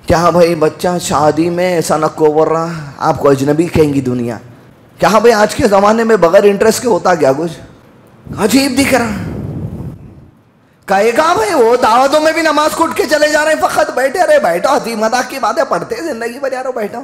کیا بھائی بچہ شادی میں ایسا نکو بول رہا آپ کو اجنبی کہیں گی دنیا. کیا بھائی آج کے زمانے میں بغیر انٹرسٹ کے ہوتا کیا کچھ عجیب دکھ رہا. کہے گا بھائی وہ دعوتوں میں بھی نماز کو اٹھ کے چلے جا رہے ہیں, فقط بیٹھے رہے بیٹھو حتیم مذاق کی باتیں پڑھتے زندگی بھر یارو بیٹھو.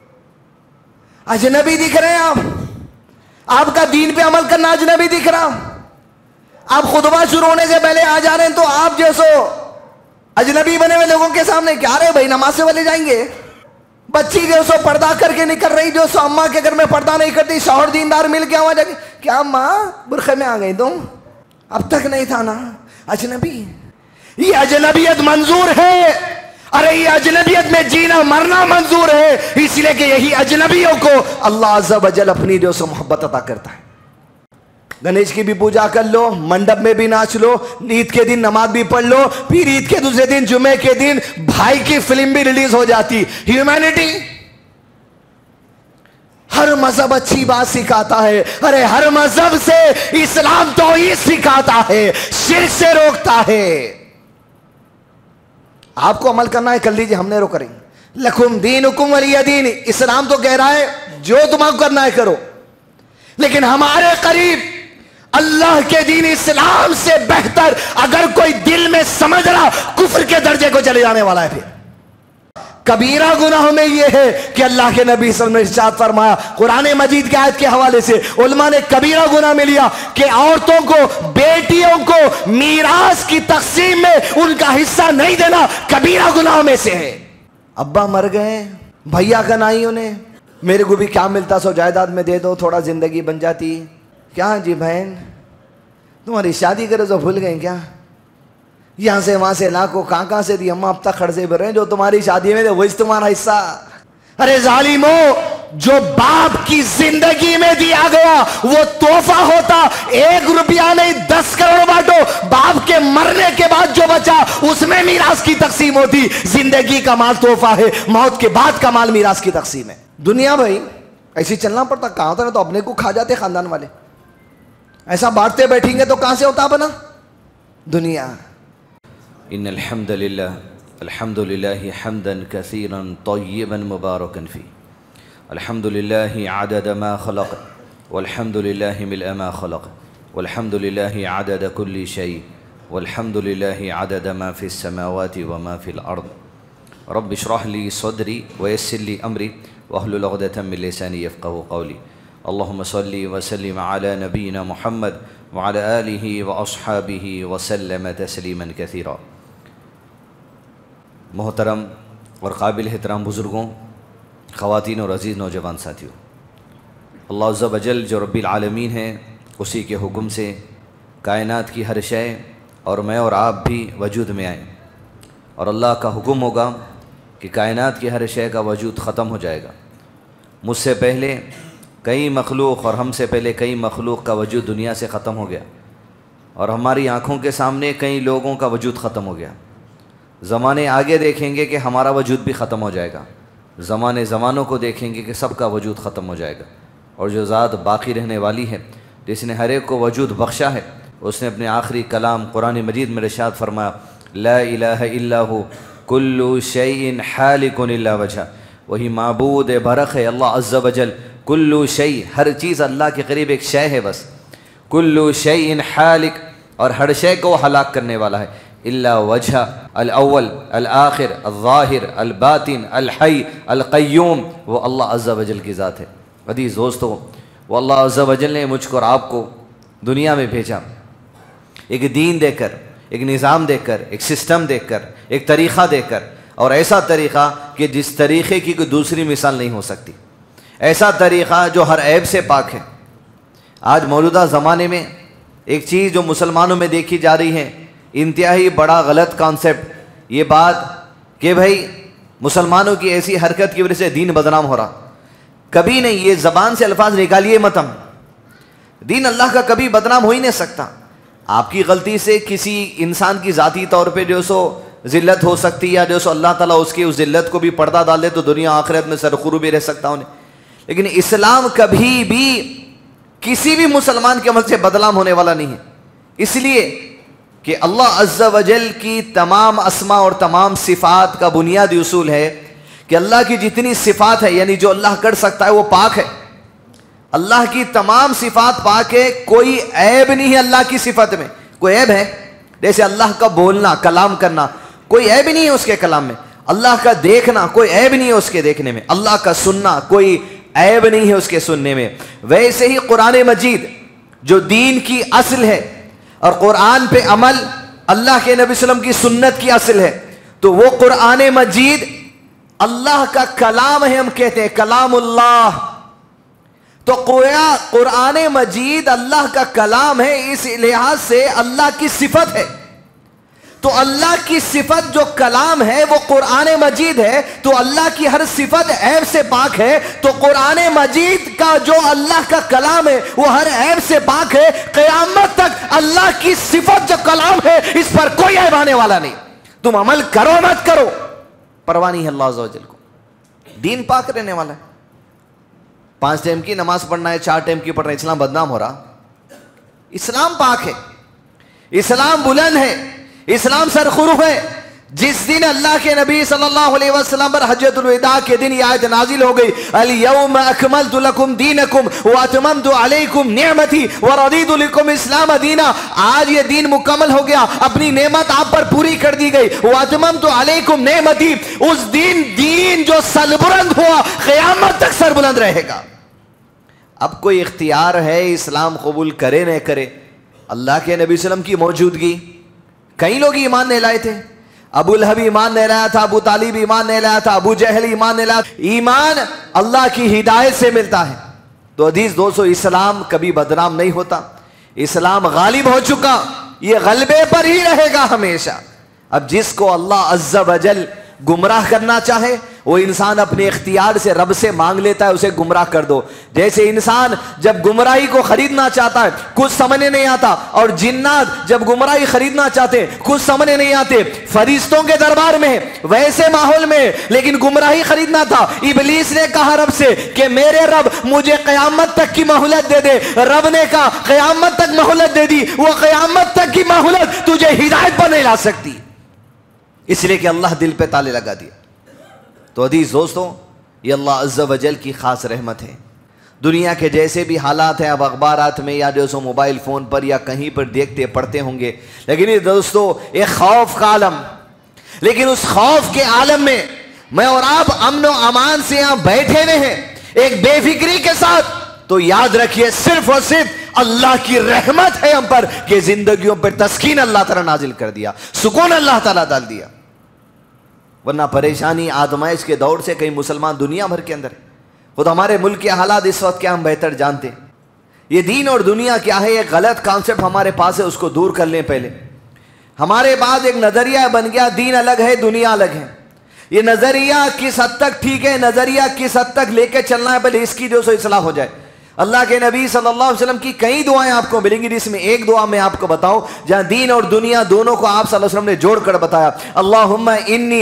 اجنبی دکھ رہے ہیں آپ کا دین پہ عمل کرنا اجنبی دکھ رہا. آپ خطبہ شروع ہونے سے پہلے آ جا رہے ہیں تو آپ جو سو اجنبی بنے ہوئے لوگوں کے سامنے کیا رہے بھائی نماز سے والے جائیں گے. بچی جو سو پردہ کر کے نکل رہی, جو سو اماں کے گھر میں پردہ نہیں کرتی, شوہر دیندار مل کے وہاں جا کے کیا ماں برقعے میں آ گئی تم, اب تک نہیں تھا نا. اجنبی, یہ اجنبیت منظور ہے. ارے یہ اجنبیت میں جینا مرنا منظور ہے, اس لیے کہ یہی اجنبیوں کو اللہ عز و جل اپنی جو سو محبت عطا کرتا ہے. گنیش کی بھی پوجا کر لو, منڈپ میں بھی ناچ لو, عید کے دن نماز بھی پڑھ لو, پھر عید کے دوسرے دن جمعے کے دن بھائی کی فلم بھی ریلیز ہو جاتی. ہیومینٹی, ہر مذہب اچھی بات سکھاتا ہے. ارے ہر مذہب سے اسلام توحید سکھاتا ہے, شرک سے روکتا ہے. آپ کو عمل کرنا ہے کر لیجیے, ہم نے رو کریں. لکم دینکم ولی دین, اسلام تو کہہ رہا ہے جو تمہیں کرنا ہے کرو, لیکن ہمارے قریب اللہ کے دین اسلام سے بہتر اگر کوئی دل میں سمجھ رہا کفر کے درجے کو چلے جانے والا ہے. پھر کبیرہ گناہوں میں یہ ہے کہ اللہ کے نبی صلی اللہ علیہ وسلم نے ارشاد فرمایا قرآن مجید کے آیت کے حوالے سے, علماء نے کبیرہ گناہ میں لیا کہ عورتوں کو بیٹیوں کو میراث کی تقسیم میں ان کا حصہ نہیں دینا کبیرہ گناہوں میں سے ہے. ابا مر گئے, بھیا کا نائی انہیں, میرے کو بھی کیا ملتا سو جائیداد میں دے دو, تھوڑا زندگی بن جاتی. کیا جی بہن تمہاری شادی کرے تو بھول گئے کیا, یہاں سے وہاں سے لاکھوں کہاں سے دی, اماں اب تک خرچے بھر رہے ہیں, جو تمہاری شادی میں دے وہی تمہارا حصہ. ارے ظالمو, جو باپ کی زندگی میں دیا گیا وہ تحفہ ہوتا, 1 روپیہ نہیں 10 کروڑ بانٹو, باپ کے مرنے کے بعد جو بچا اس میں میراث کی تقسیم ہوتی. زندگی کا مال تحفہ ہے, موت کے بعد کا مال میراث کی تقسیم ہے. دنیا بھائی ایسے چلنا پڑتا, کہاں ہوتا نا تو اپنے کو کھا جاتے خاندان والے. ایسا بانٹتے بیٹھیں گے تو کہاں سے ہوتا بنا دنیا. ان الحمد للہ حمدا کثیرا طیبا مبارکا فی, الحمد للہ عدد ما خلق, والحمد للہ ملء ما خلق, والحمد للہ عدد کل شیء, والحمد للہ عدد ما فی السماوات وما فی الارض. رب اشرح لی صدری ویسر لی امری واحلل عقدۃ من لسانی یفقہوا قولی. اللہم صلی وسلم علی نبینا محمد وعلی آلہ واصحابہ وسلم تسلیما کثیرا. محترم اور قابل احترام بزرگوں, خواتین اور عزیز نوجوان ساتھیوں, اللہ عز و جل جو رب العالمین ہیں اسی کے حکم سے کائنات کی ہر شے اور میں اور آپ بھی وجود میں آئیں, اور اللہ کا حکم ہوگا کہ کائنات کی ہر شے کا وجود ختم ہو جائے گا. مجھ سے پہلے کئی مخلوق اور ہم سے پہلے کئی مخلوق کا وجود دنیا سے ختم ہو گیا, اور ہماری آنکھوں کے سامنے کئی لوگوں کا وجود ختم ہو گیا. زمانے آگے دیکھیں گے کہ ہمارا وجود بھی ختم ہو جائے گا, زمانوں کو دیکھیں گے کہ سب کا وجود ختم ہو جائے گا. اور جو ذات باقی رہنے والی ہے, جس نے ہر ایک کو وجود بخشا ہے, اس نے اپنے آخری کلام قرآن مجید میں ارشاد فرمایا لا الہ الا ہو کل شیء حالک الا وجہ. وہی معبود برحق ہے اللہ عز و جل. کل شیء, ہر چیز اللہ کے قریب ایک شے ہے بس. کل شیء حالک, اور ہر شے کو ہلاک کرنے والا ہے. الا وجہ, الاول الآخر الظاہر الباطن الحی القیوم, وہ اللہ عز و جل کی ذات ہے. عزیز دوستو, وہ اللہ عز و جل نے مجھ کو اور آپ کو دنیا میں بھیجا ایک دین دے کر, ایک نظام دے کر, ایک سسٹم دے کر, ایک طریقہ دے کر, اور ایسا طریقہ کہ جس طریقے کی کوئی دوسری مثال نہیں ہو سکتی. ایسا طریقہ جو ہر عیب سے پاک ہے. آج موجودہ زمانے میں ایک چیز جو مسلمانوں میں دیکھی جا رہی ہے, انتہائی بڑا غلط کانسیپٹ, یہ بات کہ بھائی مسلمانوں کی ایسی حرکت کی وجہ سے دین بدنام ہو رہا. کبھی نہیں, یہ زبان سے الفاظ نکالیے مت, ہم دین اللہ کا کبھی بدنام ہو ہی نہیں سکتا. آپ کی غلطی سے کسی انسان کی ذاتی طور پہ جو سو ذلت ہو سکتی ہے, یا جو سو اللہ تعالیٰ اس کی اس ذلت کو بھی پردہ ڈال دے تو دنیا آخرت میں سرخرو بھی رہ سکتا انہیں. لیکن اسلام کبھی بھی کسی بھی مسلمان کے عمل سے بدنام ہونے والا نہیں ہے. اس لیے کہ اللہ عز و جل کی تمام اسماء اور تمام صفات کا بنیادی اصول ہے کہ اللہ کی جتنی صفات ہے، یعنی جو اللہ کر سکتا ہے وہ پاک ہے. اللہ کی تمام صفات پاک ہے، کوئی عیب نہیں ہے اللہ کی صفت میں. کوئی عیب ہے؟ جیسے اللہ کا بولنا، کلام کرنا، کوئی عیب نہیں ہے اس کے کلام میں. اللہ کا دیکھنا، کوئی عیب نہیں ہے اس کے دیکھنے میں. اللہ کا سننا، کوئی عیب نہیں ہے اس کے سننے میں. ویسے ہی قرآن مجید جو دین کی اصل ہے اور قرآن پہ عمل اللہ کے نبی صلی اللہ علیہ وسلم کی سنت کی اصل ہے، تو وہ قرآن مجید اللہ کا کلام ہے. ہم کہتے ہیں کلام اللہ، تو قرآن مجید اللہ کا کلام ہے، اس لحاظ سے اللہ کی صفت ہے. تو اللہ کی صفت جو کلام ہے وہ قرآن مجید ہے، تو اللہ کی ہر صفت عیب سے پاک ہے. تو قرآن مجید کا جو اللہ کا کلام ہے وہ ہر عیب سے پاک ہے. قیامت تک اللہ کی صفت جو کلام ہے اس پر کوئی عیب آنے والا نہیں. تم عمل کرو مت کرو، پرواہ نہیں ہے اللہ عز و جل کو. دین پاک رہنے والا ہے. 5 ٹائم کی نماز پڑھنا ہے، 4 ٹائم کی پڑھ رہے ہیں، اسلام بدنام ہو رہا؟ اسلام پاک ہے، اسلام بلند ہے، اسلام سرخرو ہے. جس دن اللہ کے نبی صلی اللہ علیہ وسلم پر حجۃ الوداع کے دن یہ آیت نازل ہو گئی، الیوم اکملت لکم دینکم واتممت علیکم نعمتی ورضیت لکم اسلام دینا. آج یہ دین مکمل ہو گیا، اپنی نعمت آپ پر پوری کر دی گئی. واتممت علیکم نعمتی، اس دین جو سربلند ہوا قیامت تک سربلند رہے گا. اب کوئی اختیار ہے اسلام قبول کرے نہ کرے. اللہ کے نبی صلی اللہ علیہ وسلم کی موجودگی، کئی لوگ ایمان نہیں لائے تھے. ابو لہب ایمان نہیں لایا تھا، ابو طالب ایمان نہیں لایا تھا، ابو جہل ایمان نہیں لایا. ایمان اللہ کی ہدایت سے ملتا ہے. تو عزیز دوستو، اسلام کبھی بدنام نہیں ہوتا. اسلام غالب ہو چکا، یہ غلبے پر ہی رہے گا ہمیشہ. اب جس کو اللہ عز و جل گمراہ کرنا چاہے وہ انسان اپنے اختیار سے رب سے مانگ لیتا ہے اسے گمراہ کر دو. جیسے انسان جب گمراہی کو خریدنا چاہتا ہے کچھ سمجھنے نہیں آتا، اور جنات جب گمراہی خریدنا چاہتے کچھ سمجھنے نہیں آتے. فرشتوں کے دربار میں ویسے ماحول میں، لیکن گمراہی خریدنا تھا. ابلیس نے کہا رب سے کہ میرے رب مجھے قیامت تک کی مہلت دے دے. رب نے کہا قیامت تک مہلت دے دی. وہ قیامت تک کی مہلت تجھے ہدایت پر نہیں لا سکتی، اس لیے کہ اللہ دل پہ تالے لگا دیا. تو عزیز دوستوں، یہ اللہ عز و جل کی خاص رحمت ہے. دنیا کے جیسے بھی حالات ہیں، اب اخبارات میں یا جو سو موبائل فون پر یا کہیں پر دیکھتے پڑھتے ہوں گے، لیکن یہ دوستو ایک خوف کا عالم. لیکن اس خوف کے عالم میں میں اور آپ امن و امان سے یہاں بیٹھے ہوئے ہیں ایک بے فکری کے ساتھ. تو یاد رکھیے صرف اور صرف اللہ کی رحمت ہے ہم پر کہ زندگیوں پر تسکین اللہ تعالیٰ نازل کر دیا، سکون اللہ تعالیٰ ڈال دیا. ورنہ پریشانی آزمائش کے دور سے کئی مسلمان دنیا بھر کے اندر. خود ہمارے ملک کے حالات اس وقت کیا ہم بہتر جانتے. یہ دین اور دنیا کیا ہے، ایک غلط کانسیپٹ ہمارے پاس ہے، اس کو دور کر لیں. پہلے ہمارے بعد ایک نظریہ بن گیا دین الگ ہے دنیا الگ ہے. یہ نظریہ کس حد تک ٹھیک ہے، نظریہ کس حد تک لے کے چلنا ہے، پہلے اس کی جو سو اصلاح ہو جائے. اللہ کے نبی صلی اللہ علیہ وسلم کی کئی دعائیں آپ کو ملیں گی، جس میں ایک دعا میں آپ کو بتاؤں جہاں دین اور دنیا دونوں کو آپ صلی اللہ علیہ وسلم نے جوڑ کر بتایا. اللہم انی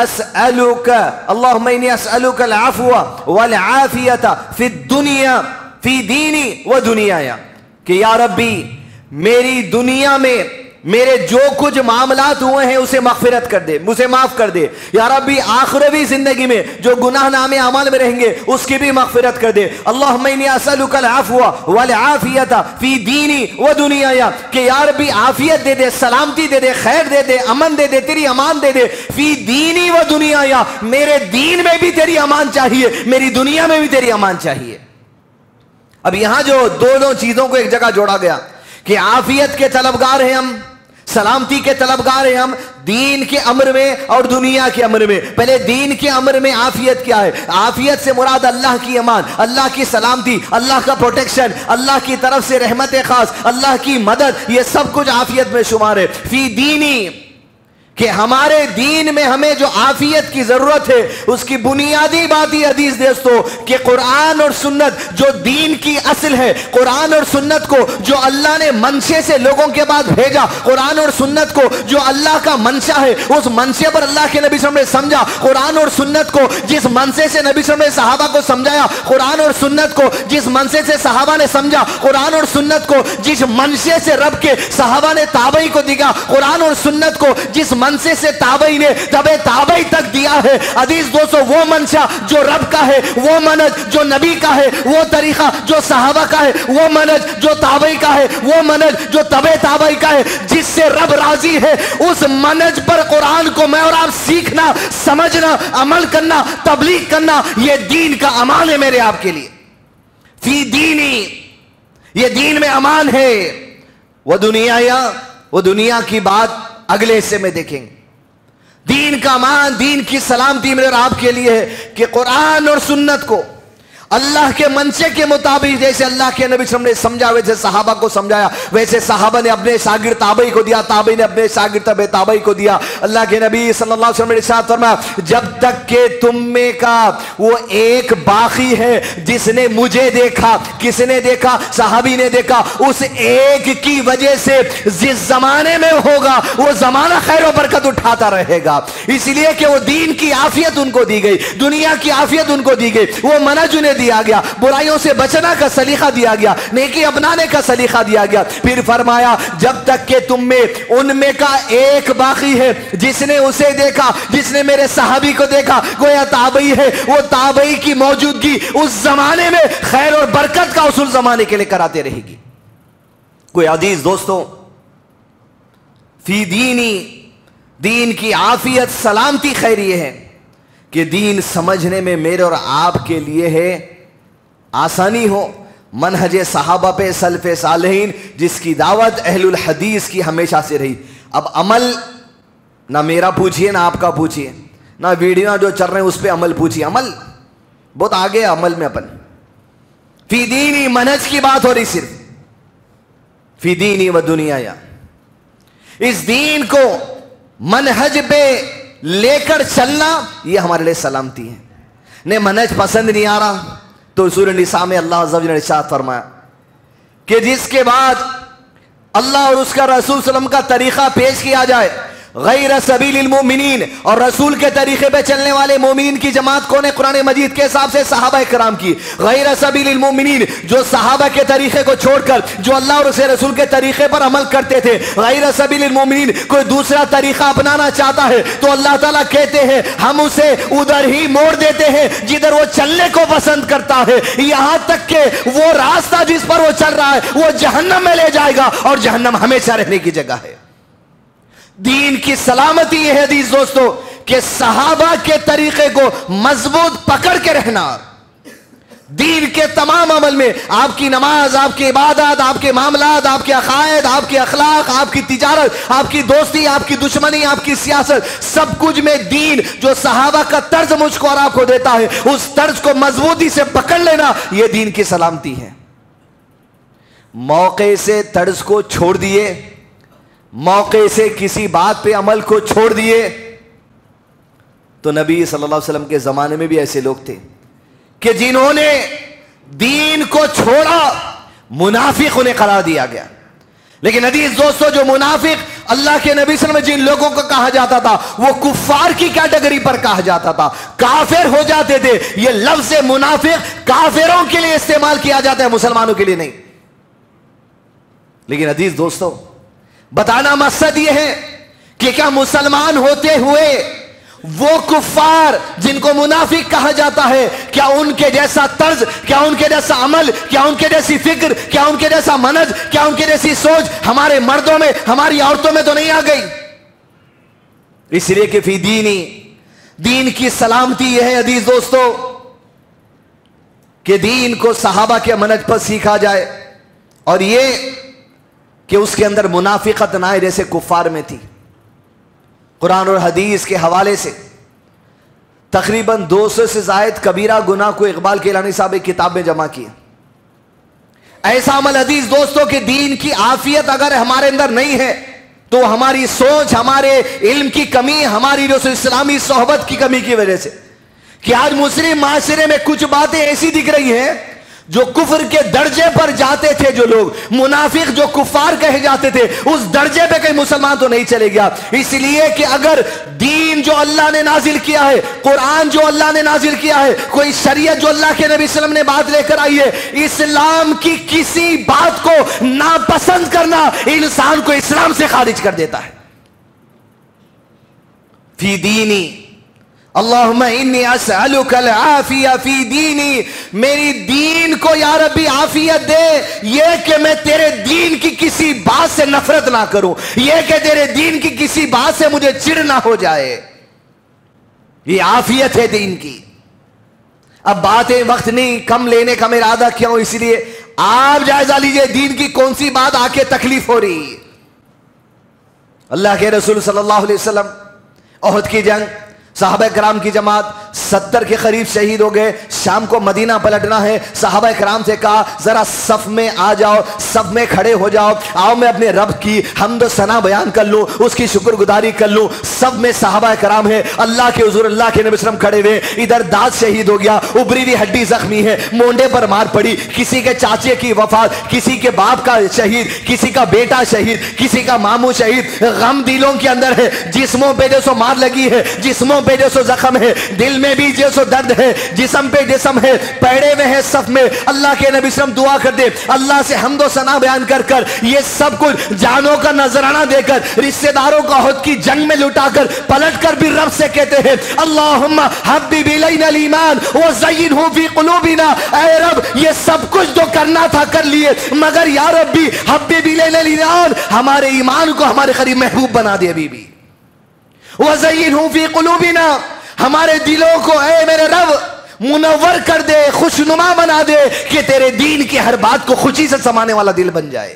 اسألوک العفو والعافیت فی الدنیا فی دینی و دنیایا. کہ یا ربی میری دنیا میں میرے جو کچھ معاملات ہوئے ہیں اسے مغفرت کر دے، مجھے معاف کر دے. یا ربی آخروی زندگی میں جو گناہ نامے اعمال میں رہیں گے اس کی بھی مغفرت کر دے. اللہم انی اسألک العفو والعافیت فی دینی و دنیای. کہ یا ربی عافیت دے دے، سلامتی دے دے، خیر دے دے، امن دے دے، تیری امان دے دے. فی دینی و دنیای، میرے دین میں بھی تیری امان چاہیے، میری دنیا میں بھی تیری امان چاہیے. اب یہاں جو دونوں چیزوں کو ایک جگہ جوڑا گیا کہ عافیت کے طلبگار ہیں ہم، سلامتی کے طلبگار ہیں ہم، دین کے امر میں اور دنیا کے امر میں. پہلے دین کے امر میں عافیت کیا ہے؟ عافیت سے مراد اللہ کی امان، اللہ کی سلامتی، اللہ کا پروٹیکشن، اللہ کی طرف سے رحمت خاص، اللہ کی مدد، یہ سب کچھ عافیت میں شمار ہے. فی دینی، کہ ہمارے دین میں ہمیں جو عافیت کی ضرورت ہے اس کی بنیادی بات یہ حدیث دوستو کہ قرآن اور سنت جو دین کی اصل ہے، قرآن اور سنت کو جو اللہ نے منشے سے لوگوں کے بعد بھیجا، قرآن اور سنت کو جو اللہ کا منشا ہے اس منشے پر اللہ کے نبی صلی اللہ علیہ وسلم نے سمجھا، قرآن اور سنت کو جس منشے سے نبی صلی اللہ علیہ وسلم نے صحابہ کو سمجھایا، قرآن اور سنت کو جس منشے سے صحابہ نے سمجھا، قرآن اور سنت کو جس منشے سے رب کے صحابہ نے تابعی کو دیا، قرآن اور سنت کو جس منشے سے تابعی نے تبع تابعی تک دیا ہے۔ عزیز دوستو وہ منشا جو رب کا ہے، وہ منہج جو نبی کا ہے، وہ طریقہ جو صحابہ کا ہے، وہ منہج جو تابعی کا ہے، وہ منہج جو تبع تابعی کا ہے، جس سے رب راضی ہے، اس منہج پر قرآن کو میں اور آپ سیکھنا، سمجھنا، عمل کرنا، تبلیغ کرنا، یہ دین کا امان ہے میرے آپ کے لیے۔ فی دینی، یہ دین میں امان ہے۔ وہ دنیا کی بات اگلے حصے میں دیکھیں گے۔ دین کا امان، دین کی سلامتی میرے اور آپ کے لیے ہے کہ قرآن اور سنت کو اللہ کے منشے کے مطابق جیسے اللہ کے نبی صلی اللہ علیہ وسلم نے سمجھا، ویسے صحابہ کو سمجھایا، ویسے صحابہ نے اپنے شاگرد تابعی کو دیا، تابعی نے اپنے شاگرد تبع تابعی کو دیا۔ اللہ کے نبی صلی اللہ علیہ وسلم نے ارشاد فرمایا جب تک کہ تم میں کا وہ ایک باقی ہے جس نے مجھے دیکھا، کس نے دیکھا؟ صحابی نے دیکھا، اس ایک کی وجہ سے جس زمانے میں ہوگا وہ زمانہ خیر و برکت اٹھاتا رہے گا، اس لیے کہ وہ دین کی عافیت ان کو دی گئی، دنیا کی عافیت ان کو دی گئی، وہ منہج انہیں دیا گیا، برائیوں سے بچنا کا سلیقہ دیا گیا، نیکی اپنانے کا سلیقہ دیا گیا۔ پھر فرمایا جب تک کہ تم میں ان میں کا ایک باقی ہے جس نے اسے دیکھا، جس نے میرے صحابی کو دیکھا، گویا تابعی ہے، وہ تابعی کی موجودگی اس زمانے میں خیر اور برکت کا اصول زمانے کے لیے کراتے رہے گی۔ کوئی عزیز دوستوں، فی دینی، دین کی عافیت، سلامتی خیر یہ ہے کہ دین سمجھنے میں میرے اور آپ کے لیے ہے آسانی ہو، منہج صحابہ پہ، سلف صالحین جس کی دعوت اہل الحدیث کی ہمیشہ سے رہی۔ اب عمل نہ میرا پوچھئے نہ آپ کا پوچھئے، نہ ویڈیو جو چل رہے ہیں اس پہ عمل پوچھئے، عمل بہت آگے ہے عمل میں۔ اپن فی دینی منہج کی بات ہو رہی، صرف فی دینی و دنیا، یا اس دین کو منہج پہ لے کر چلنا یہ ہمارے لیے سلامتی ہے۔ نے منہج پسند نہیں آ رہا تو سورہ نساء میں اللہ عز و جل نے ارشاد فرمایا کہ جس کے بعد اللہ اور اس کا رسول صلی اللہ علیہ وسلم کا طریقہ پیش کیا جائے، غیر سبیل المؤمنین، اور رسول کے طریقے پہ چلنے والے مومنین کی جماعت کون ہے؟ قرآن مجید کے حساب سے صحابہ کرام کی۔ غیر سبیل المؤمنین، جو صحابہ کے طریقے کو چھوڑ کر جو اللہ اور اس کے رسول کے طریقے پر عمل کرتے تھے، غیر سبیل المؤمنین، کوئی دوسرا طریقہ اپنانا چاہتا ہے تو اللہ تعالیٰ کہتے ہیں ہم اسے ادھر ہی موڑ دیتے ہیں جدھر وہ چلنے کو پسند کرتا ہے، یہاں تک کہ وہ راستہ جس پر وہ چل رہا ہے وہ جہنم میں لے جائے گا، اور جہنم ہمیشہ رہنے کی جگہ ہے۔ دین کی سلامتی یہ ہے عزیز دوستو کہ صحابہ کے طریقے کو مضبوط پکڑ کے رہنا۔ دین کے تمام عمل میں آپ کی نماز، آپ کی عبادت، آپ کے معاملات، آپ کے عقائد، آپ کے اخلاق، آپ کی تجارت، آپ کی دوستی، آپ کی دشمنی، آپ کی سیاست، سب کچھ میں دین جو صحابہ کا طرز مجھ کو اور آپ کو دیتا ہے اس طرز کو مضبوطی سے پکڑ لینا، یہ دین کی سلامتی ہے۔ موقع سے طرز کو چھوڑ دیے، موقع سے کسی بات پہ عمل کو چھوڑ دیے، تو نبی صلی اللہ علیہ وسلم کے زمانے میں بھی ایسے لوگ تھے کہ جنہوں نے دین کو چھوڑا، منافق انہیں قرار دیا گیا۔ لیکن عزیز دوستو جو منافق اللہ کے نبی صلی اللہ علیہ وسلم جن لوگوں کو کہا جاتا تھا وہ کفار کی کیٹیگری پر کہا جاتا تھا، کافر ہو جاتے تھے۔ یہ لفظ منافق کافروں کے لیے استعمال کیا جاتا ہے، مسلمانوں کے لیے نہیں۔ لیکن عزیز دوستو بتانا مقصد یہ ہے کہ کیا مسلمان ہوتے ہوئے وہ کفار جن کو منافق کہا جاتا ہے، کیا ان کے جیسا طرز، کیا ان کے جیسا عمل، کیا ان کے جیسی فکر، کیا ان کے جیسا منہج، کیا ان کے جیسی سوچ ہمارے مردوں میں، ہماری عورتوں میں تو نہیں آ گئی؟ اس لیے کہ فی دینی، دین کی سلامتی یہ ہے عزیز دوستو کہ دین کو صحابہ کے منہج پر سیکھا جائے، اور یہ کہ اس کے اندر منافقت نہ آئے جیسے کفار میں تھی۔ قرآن اور حدیث کے حوالے سے تقریباً 200 سے زائد کبیرہ گناہ کو اقبال کیلانی صاحب ایک کتاب میں جمع کیا۔ ایسا عمل عزیز دوستوں کہ دین کی عافیت اگر ہمارے اندر نہیں ہے تو ہماری سوچ، ہمارے علم کی کمی، ہماری رسول اسلامی صحبت کی کمی کی وجہ سے کہ آج مسلم معاشرے میں کچھ باتیں ایسی دکھ رہی ہیں جو کفر کے درجے پر جاتے تھے، جو لوگ منافق جو کفار کہے جاتے تھے، اس درجے پہ کہیں مسلمان تو نہیں چلے گیا. اس لیے کہ اگر دین جو اللہ نے نازل کیا ہے، قرآن جو اللہ نے نازل کیا ہے، کوئی شریعت جو اللہ کے نبی صلی اللہ علیہ وسلم نے بات لے کر آئی ہے، اسلام کی کسی بات کو ناپسند کرنا انسان کو اسلام سے خارج کر دیتا ہے. فی دینی اللہم انی اسألک العافیہ فی دینی، میری دین کو یا ربی عافیت دے، یہ کہ میں تیرے دین کی کسی بات سے نفرت نہ کروں، یہ کہ تیرے دین کی کسی بات سے مجھے چڑ نہ ہو جائے. یہ عافیت ہے دین کی. اب باتیں وقت نہیں کم لینے کا میرا ارادہ کیا ہوں، اس لیے آپ جائزہ لیجئے دین کی کون سی بات آ کے تکلیف ہو رہی. اللہ کے رسول صلی اللہ علیہ وسلم احد کی جنگ، صحابہ کرام کی جماعت 70 کے قریب شہید ہو گئے. شام کو مدینہ پلٹنا ہے. صحابہ کرام سے کہا ذرا صف میں آ جاؤ، صف میں کھڑے ہو جاؤ، آؤ میں اپنے رب کی حمد و ثنا بیان کر لوں، اس کی شکر گزاری کر لوں. سب میں صحابہ کرام ہے، اللہ کے حضور اللہ کے نبی صلی اللہ علیہ وسلم کھڑے ہوئے. ادھر دانت شہید ہو گیا، ابری ہوئی ہڈی زخمی ہے، مونڈے پر مار پڑی، کسی کے چاچے کی وفات، کسی کے باپ کا شہید، کسی کا بیٹا شہید، کسی کا ماموں شہید. غم دلوں کے اندر ہے، جسموں پہ جیسو مار لگی ہے، جسموں پہ جیسو زخم ہے، دل میں بھی جیسو درد ہے، جسم پہ جسم ہے، پیڑے میں ہے صف میں. اللہ کے نبی صلی اللہ علیہ وسلم دعا کر دے، اللہ سے حمد و ثنا بیان کر کر یہ سب کچھ جانوں کا نذرانہ دے کر، رشتہ داروں کا احد کی جنگ میں لٹا کر، پلٹ کر بھی رب سے کہتے ہیں اللہم حبب الینا الایمان وزینہ فی قلوبنا. اے رب یہ سب کچھ جو کرنا تھا کر لیے، مگر یا ربی حبب الینا الایمان، ہمارے ایمان کو ہمارے قریب محبوب بنا دے. ابھی بھی وزینہ فی قلوبنا، ہمارے دلوں کو اے میرے رب منور کر دے، خوشنما بنا دے کہ تیرے دین کی ہر بات کو خوشی سے سمانے والا دل بن جائے.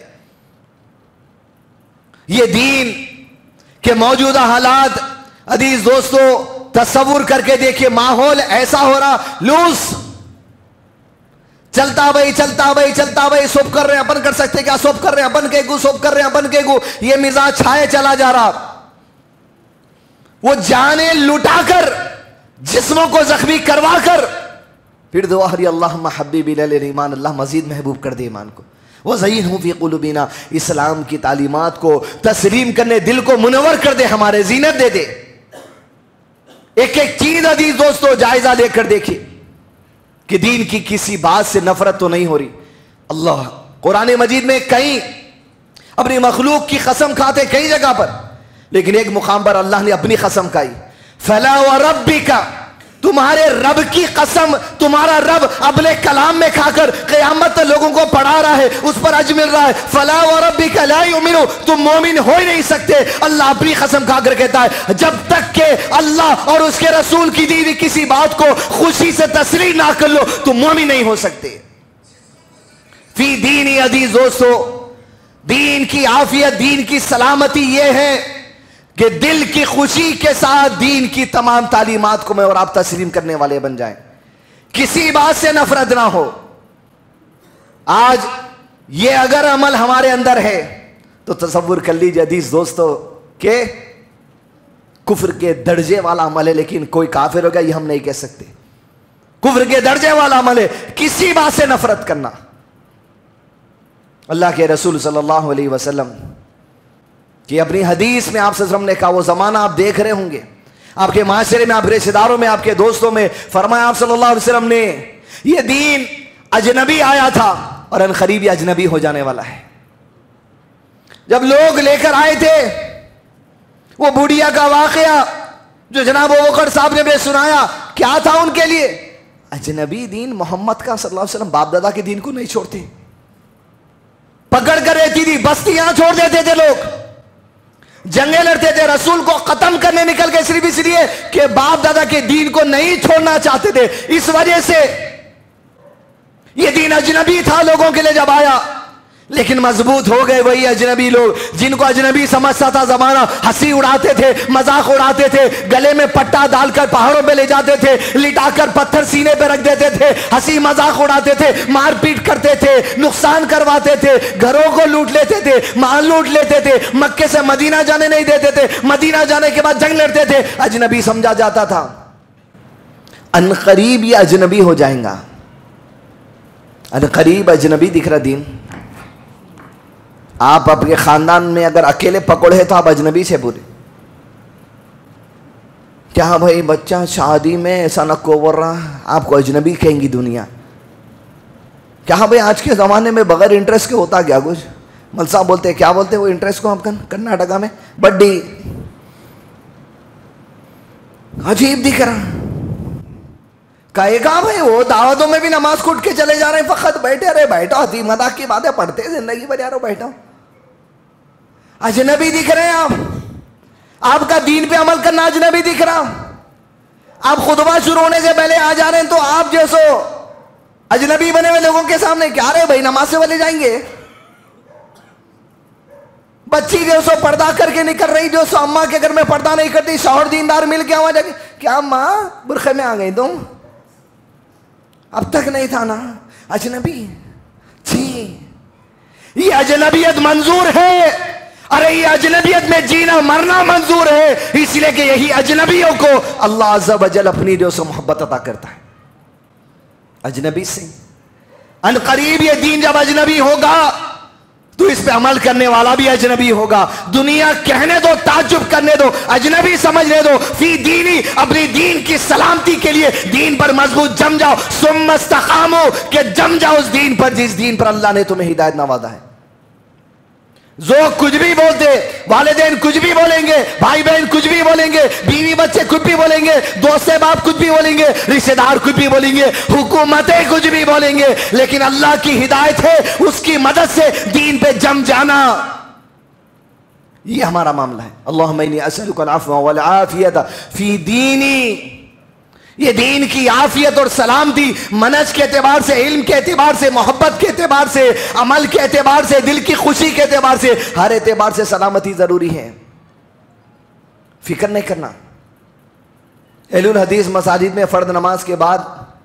یہ دین کے موجودہ حالات عزیز دوستو تصور کر کے دیکھیے، ماحول ایسا ہو رہا لوس، چلتا بھائی چلتا بھائی چلتا بھائی، سب کر رہے ہیں اپن کر سکتے کیا، سب کر رہے ہیں اپن کے گو، سب کر رہے ہیں اپن کے گو. یہ مزاج چھائے چلا جا رہا. وہ جانیں لٹا کر، جسموں کو زخمی کروا کر، پھر دعا ہری اللہم حبب الینا الایمان، اللہ مزید محبوب کر دے ایمان کو. وزینہ فی قلوبنا، اسلام کی تعلیمات کو تسلیم کرنے، دل کو منور کر دے، ہمارے زینت دے دے. ایک ایک چیز عزیز دوستو جائزہ لے کر دیکھیں کہ دین کی کسی بات سے نفرت تو نہیں ہو رہی. اللہ قرآن مجید میں کہیں اپنی مخلوق کی قسم کھاتے کئی جگہ پر، لیکن ایک مقام پر اللہ نے اپنی قسم کھائی. فلا وربک، تمہارے رب کی قسم، تمہارا رب اپنے کلام میں کھا کر قیامت تک لوگوں کو پڑھا رہا ہے، اس پر اجر مل رہا ہے. فلا وربک لا یؤمنون، تم مومن ہو ہی نہیں سکتے. اللہ اپنی قسم کھا کر کہتا ہے جب تک کہ اللہ اور اس کے رسول کی دی ہوئی کسی بات کو خوشی سے تسلیم نہ کر لو تم مومن نہیں ہو سکتے. فی دینی عزیز دوستو، دین کی عافیت، دین کی سلامتی یہ ہے کہ دل کی خوشی کے ساتھ دین کی تمام تعلیمات کو میں اور آپ تسلیم کرنے والے بن جائیں، کسی بات سے نفرت نہ ہو. آج یہ اگر عمل ہمارے اندر ہے تو تصور کر لیجیے عزیز دوستو کہ کفر کے درجے والا عمل ہے، لیکن کوئی کافر ہوگا یہ ہم نہیں کہہ سکتے. کفر کے درجے والا عمل ہے کسی بات سے نفرت کرنا. اللہ کے رسول صلی اللہ علیہ وسلم کہ اپنی حدیث میں آپ صلی اللہ علیہ وسلم نے کہا، وہ زمانہ آپ دیکھ رہے ہوں گے آپ کے معاشرے میں، آپ کے رشتہ داروں میں، آپ کے دوستوں میں، فرمایا آپ صلی اللہ علیہ وسلم نے یہ دین اجنبی آیا تھا اور ان قریب یہ اجنبی ہو جانے والا ہے. جب لوگ لے کر آئے تھے وہ بڑھیا کا واقعہ جو جناب ابوبکر صاحب نے بھی سنایا، کیا تھا ان کے لیے؟ اجنبی دین محمد کا صلی اللہ علیہ وسلم باپ دادا کے دین کو نہیں چھوڑتے، پکڑ کر رہتی تھی، بستیاں چھوڑ دیتے تھے، لوگ جنگیں لڑتے تھے، رسول کو ختم کرنے نکل کے صرف اس لیے کہ باپ دادا کے دین کو نہیں چھوڑنا چاہتے تھے. اس وجہ سے یہ دین اجنبی تھا لوگوں کے لیے. جب آیا لیکن مضبوط ہو گئے وہی اجنبی لوگ جن کو اجنبی سمجھتا تھا زمانہ. ہنسی اڑاتے تھے, مذاق اڑاتے تھے, گلے میں پٹا ڈال کر پہاڑوں پہ لے جاتے تھے, لٹا کر پتھر سینے پہ رکھ دیتے تھے, ہنسی مذاق اڑاتے تھے, مار پیٹ کرتے تھے, نقصان کرواتے تھے, گھروں کو لوٹ لیتے تھے, مال لوٹ لیتے تھے, مکے سے مدینہ جانے نہیں دیتے تھے, مدینہ جانے کے بعد جنگ لڑتے تھے. اجنبی سمجھا جاتا تھا. ان قریب یہ اجنبی ہو جائیں گا. ان قریب اجنبی دکھ رہا دین. آپ اپنے خاندان میں اگر اکیلے پکڑے تو آپ اجنبی سے بولے کیا بھائی بچہ شادی میں ایسا نہ کوور رہا, آپ کو اجنبی کہیں گی دنیا. کیا بھائی آج کے زمانے میں بغیر انٹرسٹ کے ہوتا کیا کچھ. مل صاحب بولتے کیا بولتے وہ انٹرسٹ کو آپ کرناٹکا میں بڈی. عجیب دکھ رہا. کہے گا بھائی وہ دعوتوں میں بھی نماز کو اٹھ کے چلے جا رہے ہیں, فقط بیٹھے رہے, بیٹھو ہنسی مذاق کی باتیں پڑھتے زندگی بھر یارو بیٹھو. اجنبی دکھ رہے ہیں آپ. آپ کا دین پہ عمل کرنا اجنبی دکھ رہا. آپ خطبہ شروع ہونے سے پہلے آ جا رہے ہیں تو آپ جو سو اجنبی بنے ہوئے لوگوں کے سامنے کیا رہے بھائی نماز سے والے جائیں گے. بچی جو سو پردہ کر کے نکل رہی, جو سو اماں کے گھر میں پردہ نہیں کرتی, شوہر دیندار مل کے آواز جا کے کیا ماں برقعے میں آ گئی تم, اب تک نہیں تھا نا. اجنبی جی یہ اجنبیت منظور ہے. ارے یہ اجنبیت میں جینا مرنا منظور ہے, اس لیے کہ یہی اجنبیوں کو اللہ عز و جل اپنی جو سے محبت عطا کرتا ہے اجنبی سے. ان قریب یہ دین جب اجنبی ہوگا تو اس پہ عمل کرنے والا بھی اجنبی ہوگا. دنیا کہنے دو, تعجب کرنے دو, اجنبی سمجھنے دو. فی دینی, اپنی دین کی سلامتی کے لیے دین پر مضبوط جم جاؤ. ثم استقاموا, کہ جم جاؤ اس دین پر جس دین پر اللہ نے تمہیں ہدایت نوازا ہے. ذوق کچھ بھی بولتے, والدین کچھ بھی بولیں گے, بھائی بہن کچھ بھی بولیں گے, بیوی بچے کچھ بھی بولیں گے, دوست باپ کچھ بھی بولیں گے, رشتہ دار کچھ بھی بولیں گے, حکومتیں کچھ بھی بولیں گے, لیکن اللہ کی ہدایت ہے, اس کی مدد سے دین پہ جم جانا. یہ ہمارا معاملہ ہے. اللہم انی اسألک العفو والعافیت فی دینی. یہ دین کی عافیت اور سلامتی منہج کے اعتبار سے, علم کے اعتبار سے, محبت کے اعتبار سے, عمل کے اعتبار سے, دل کی خوشی کے اعتبار سے, ہر اعتبار سے سلامتی ضروری ہے. فکر نہیں کرنا. اہل الحدیث مساجد میں فرض نماز کے بعد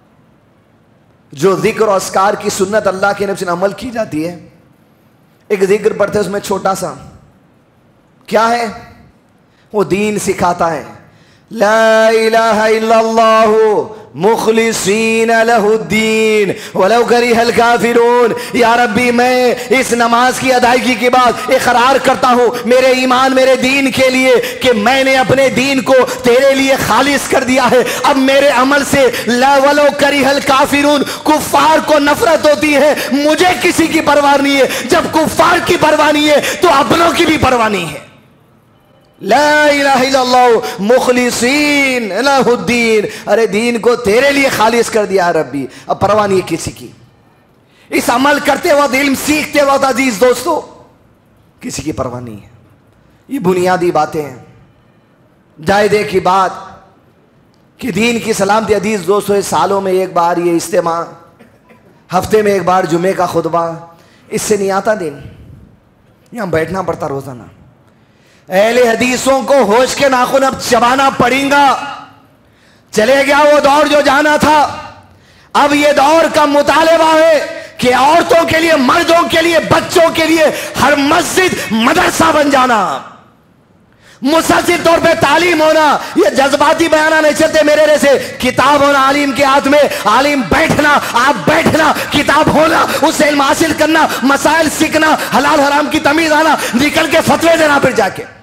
جو ذکر و اذکار کی سنت اللہ کے نبی سے عمل کی جاتی ہے, ایک ذکر پڑھتے اس میں چھوٹا سا کیا ہے, وہ دین سکھاتا ہے. لا الہ الا اللہ مخلصین لہ الدین ولو کرہ الکافرون. یا ربی میں اس نماز کی ادائیگی کے بعد اقرار کرتا ہوں میرے ایمان میرے دین کے لیے کہ میں نے اپنے دین کو تیرے لیے خالص کر دیا ہے. اب میرے عمل سے لا ولو کرہ الکافرون, کفار کو نفرت ہوتی ہے, مجھے کسی کی پرواہ نہیں ہے. جب کفار کی پرواہ نہیں ہے تو اپنوں کی بھی پرواہ نہیں ہے. لا الہ الا اللہ مخلصین لہ الدین, ارے دین کو تیرے لیے خالص کر دیا ربی, اب پرواہ نہیں ہے کسی کی. اس عمل کرتے وقت, علم سیکھتے وقت عزیز دوستو کسی کی پرواہ نہیں ہے. یہ بنیادی باتیں ہیں. جائدے کی بات کہ دین کی سلامتی عزیز دوستو, سالوں میں ایک بار یہ اجتماع, ہفتے میں ایک بار جمعے کا خطبہ, اس سے نہیں آتا دین. یہاں بیٹھنا پڑتا روزانہ. اہل حدیثوں کو ہوش کے ناخن اب چبانا پڑیں گا. چلے گیا وہ دور جو جانا تھا, اب یہ دور کا مطالبہ ہے کہ عورتوں کے لیے, مردوں کے لیے, بچوں کے لیے ہر مسجد مدرسہ بن جانا, مسلسل طور پہ تعلیم ہونا. یہ جذباتی بیانہ نہیں چلتے میرے جیسے. کتاب ہونا عالم کے ہاتھ میں, عالم بیٹھنا, آپ بیٹھنا, کتاب ہونا, اس سے علم حاصل کرنا, مسائل سیکھنا, حلال حرام کی تمیز آنا, نکل کے فتوے دینا پھر جا کے,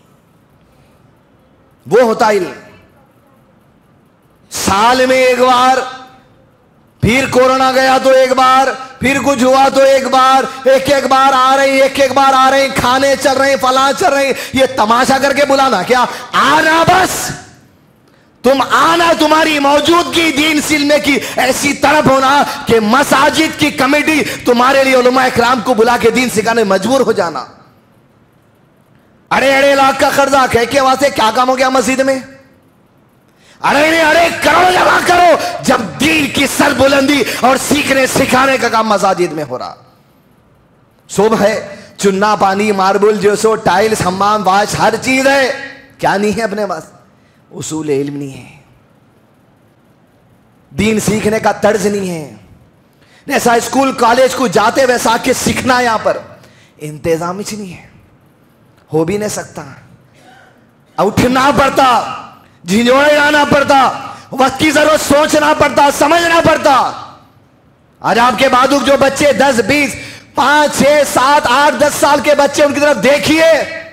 وہ ہوتا علم. سال میں ایک بار, پھر کورونا گیا تو ایک بار, پھر کچھ ہوا تو ایک بار, ایک بار آ رہے ہیں, ایک بار آ رہے ہیں, کھانے چل رہے ہیں, فلاں چل رہے ہیں. یہ تماشا کر کے بلانا کیا, آنا بس. تم آنا, تمہاری موجودگی دین سلمے کی ایسی طرف ہونا کہ مساجد کی کمیٹی تمہارے لیے علماء اکرام کو بلا کے دین سکھانے مجبور ہو جانا. اڑے لاکھ کا قرضہ کہہ کے واسطے کیا کام ہو گیا مسجد میں. اڑے کروڑ جمع کرو, جب دین کی سر بلندی اور سیکھنے سکھانے کا کام مساجد میں ہو رہا. صبح ہے، چنا پانی، ماربل، جوسو، ٹائلز، حمام، واش، ہر چیز ہے. کیا نہیں ہے اپنے پاس؟ اصول علم نہیں ہے، دین سیکھنے کا طرز نہیں ہے. جیسا اسکول کالج کو جاتے ویسا آ کے سیکھنا یہاں پر انتظام ہی نہیں ہے، ہو بھی نہیں سکتا. اٹھنا پڑتا، جھنجھوڑے جانا پڑتا، وقت کی ضرورت سوچنا پڑتا، سمجھنا پڑتا. آج آپ کے بعد جو بچے 10 20 5 6 7 8 10 سال کے بچے، ان کی طرف دیکھیے،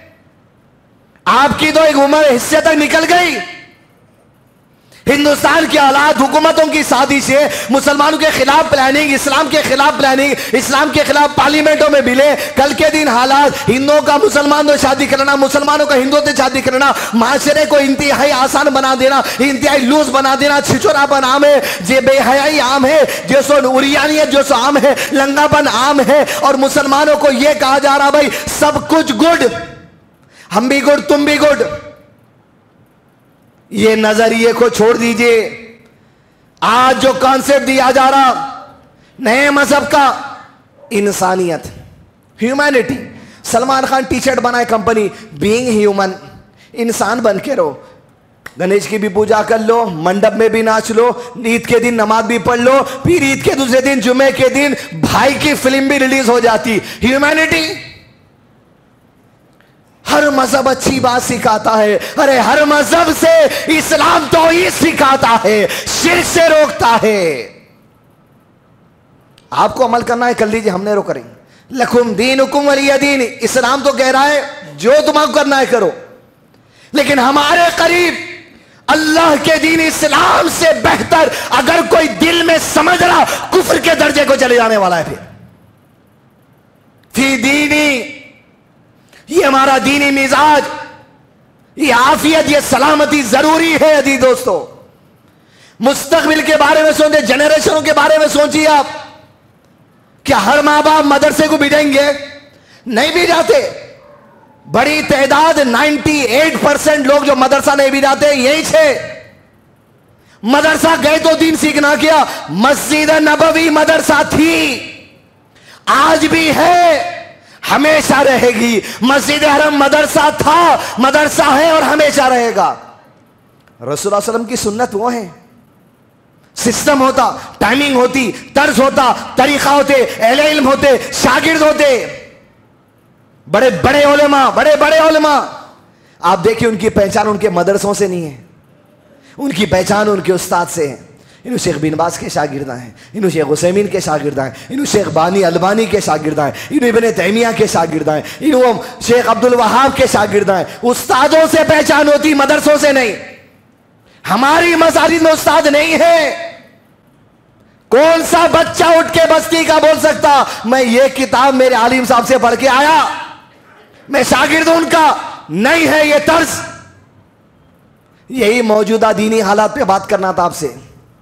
آپ کی تو ایک عمر حصے تک نکل گئی. ہندوستان کے حالات، حکومتوں کی سازش ہے، مسلمانوں کے خلاف پلاننگ، اسلام کے خلاف پلاننگ، اسلام کے خلاف پارلیمنٹوں میں بلے. کل کے دن حالات، ہندوؤں کا مسلمانوں سے شادی کرنا، مسلمانوں کا ہندوؤں سے شادی کرنا، معاشرے کو انتہائی آسان بنا دینا، انتہائی لوز بنا دینا. چھچورا پن عام ہے، بے حیائی عام ہے، جو سو عریانیت جو سو عام ہے، لنگا پن عام ہے. اور مسلمانوں کو یہ کہا جا رہا بھائی سب کچھ گڈ، ہم بھی گڈ تم بھی گڈ. یہ نظریے کو چھوڑ دیجئے. آج جو کانسیپٹ دیا جا رہا نئے مذہب کا، انسانیت، humanity. Salman Khan T shirt بنائے کمپنی، بینگ ہیومن، انسان بن کے رہو. گنیش کی بھی پوجا کر لو، منڈپ میں بھی ناچ لو، عید کے دن نماز بھی پڑھ لو، پھر عید کے دوسرے دن جمعے کے دن بھائی کی فلم بھی ریلیز ہو جاتی. ہیومینٹی. ہر مذہب اچھی بات سکھاتا ہے. ارے ہر مذہب سے اسلام توحید سکھاتا ہے، شرک سے روکتا ہے. آپ کو عمل کرنا ہے، کر لیجیے، ہم نہیں روک رہے. لکم دینکم ولی دین. اسلام تو کہہ رہا ہے جو تمہیں کرنا ہے کرو، لیکن ہمارے قریب اللہ کے دین اسلام سے بہتر اگر کوئی دل میں سمجھ رہا کفر کے درجے کو چلے جانے والا ہے. پھر فی دینی، یہ ہمارا دینی مزاج، یہ عافیت، یہ سلامتی ضروری ہے. عزیز دوستو، مستقبل کے بارے میں سوچیں، جنریشنوں کے بارے میں سوچیے. آپ کیا ہر ماں باپ مدرسے کو بھیجیں گے؟ نہیں بھی جاتے. بڑی تعداد 98% لوگ جو مدرسہ نہیں بھی جاتے یہی تھے. مدرسہ گئے تو دین سیکھنا. کیا مسجد نبوی مدرسہ تھی، آج بھی ہے، ہمیشہ رہے گی. مسجد حرم مدرسہ تھا، مدرسہ ہے اور ہمیشہ رہے گا. رسول اللہ صلی اللہ علیہ وسلم کی سنت وہ ہے. سسٹم ہوتا، ٹائمنگ ہوتی، طرز ہوتا، طریقہ ہوتے، اہل علم ہوتے، شاگرد ہوتے، بڑے بڑے علماء. آپ دیکھیں ان کی پہچان ان کے مدرسوں سے نہیں ہے، ان کی پہچان ان کے استاد سے ہے. انہوں شیخ بن باز کے شاگردہ ہیں، انہوں شیخ عثیمین کے شاگردہ ہیں، انہوں شیخ بانی البانی کے شاگردہ ہیں، انہوں ابن تیمیہ کے شاگردہ ہیں، انہوں شیخ عبد الوہاب کے شاگردہ ہیں. استادوں سے پہچان ہوتی، مدرسوں سے نہیں. ہماری مساجد میں استاد نہیں ہے. کون سا بچہ اٹھ کے بستی کا بول سکتا میں یہ کتاب میرے عالم صاحب سے پڑھ کے آیا، میں شاگرد ہوں ان کا؟ نہیں ہے یہ طرز. یہی موجودہ دینی حالات پہ بات کرنا تھا آپ سے.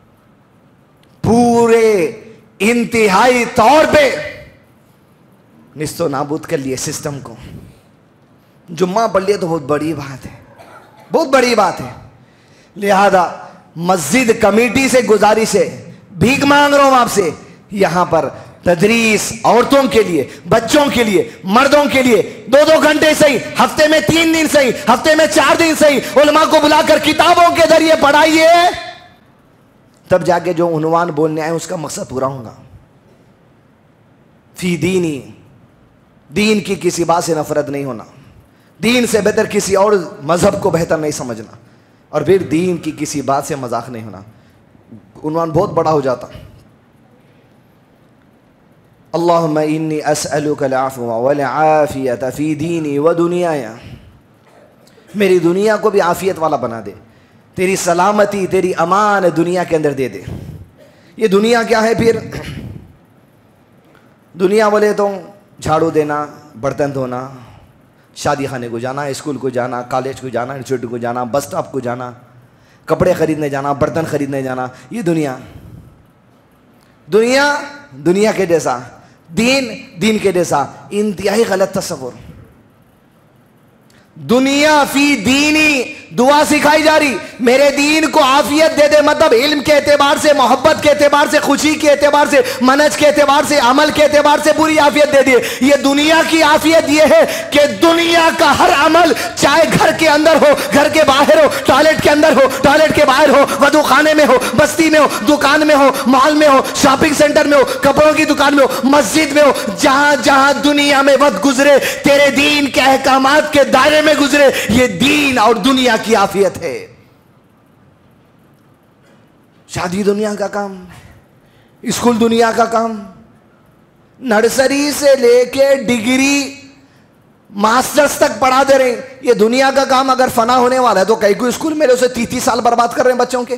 پورے انتہائی طور پہ نست و نابود کر لیے سسٹم کو. جمعہ پڑھ لیے تو بہت بڑی بات ہے، بہت بڑی بات ہے. لہذا مسجد کمیٹی سے گزارش ہے، بھیک مانگ رہا ہوں آپ سے، یہاں پر تدریس عورتوں کے لیے، بچوں کے لیے، مردوں کے لیے 2 گھنٹے صحیح، ہفتے میں 3 دن صحیح، ہفتے میں 4 دن صحیح، علماء کو بلا کر کتابوں کے ذریعے پڑھائیے. تب جا کے جو عنوان بولنے آئے اس کا مقصد پورا ہوگا. فی دینی، دین کی کسی بات سے نفرت نہیں ہونا، دین سے بہتر کسی اور مذہب کو بہتر نہیں سمجھنا، اور پھر دین کی کسی بات سے مذاق نہیں ہونا. عنوان بہت بڑا ہو جاتا. اللہم انی اسألک العفو والعافیت فی دینی و دنیای. میری دنیا کو بھی عافیت والا بنا دے، تیری سلامتی، تیری امان دنیا کے اندر دے دے. یہ دنیا کیا ہے پھر؟ دنیا بولے تو جھاڑو دینا، برتن دھونا، شادی خانے کو جانا، اسکول کو جانا، کالج کو جانا، انسٹیٹیوٹ کو جانا، بس اسٹاپ کو جانا، کپڑے خریدنے جانا، برتن خریدنے جانا. یہ دنیا. دنیا دنیا کے جیسا، دین دین کے جیسا. انتہائی غلط تصور. دنیا فی دینی، دعا سکھائی جا رہی. میرے دین کو عافیت دے دے, مطلب علم کے اعتبار سے, محبت کے اعتبار سے, خوشی کے اعتبار سے, منج کے اعتبار سے, عمل کے اعتبار سے پوری عافیت دے دی. یہ دنیا کی عافیت یہ ہے کہ دنیا کا ہر عمل, چاہے گھر کے اندر ہو, گھر کے باہر ہو, ٹوائلٹ کے اندر ہو, ٹوائلٹ کے باہر ہو, وضو خانے میں ہو, بستی میں ہو, دکان میں ہو, مال میں ہو, شاپنگ سینٹر میں ہو, کپڑوں کی دکان میں ہو, مسجد میں ہو, جہاں جہاں دنیا میں وقت گزرے تیرے دین کے احکامات کے دائرے میں گزرے. یہ دین اور دنیا کی عافیت ہے. شادی دنیا کا کام, اسکول دنیا کا کام, نرسری سے لے کے ڈگری ماسٹرز تک پڑھا دے رہے ہیں. یہ دنیا کا کام اگر فنا ہونے والا ہے تو کئی کوئی اسکول میرے اسے 30 سال برباد کر رہے ہیں بچوں کے.